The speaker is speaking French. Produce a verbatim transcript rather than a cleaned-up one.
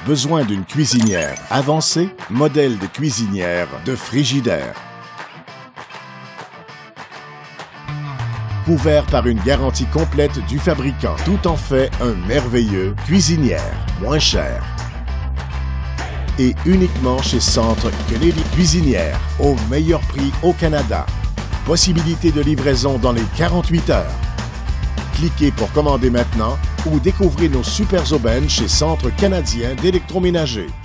Besoin d'une cuisinière avancée? Modèle de cuisinière de Frigidaire. Couvert par une garantie complète du fabricant. Tout en fait un merveilleux cuisinière, moins cher. Et uniquement chez Centre Kennedy Cuisinière, au meilleur prix au Canada. Possibilité de livraison dans les quarante-huit heures. Cliquez pour commander maintenant ou découvrez nos super aubaines chez Centre canadien d'électroménager.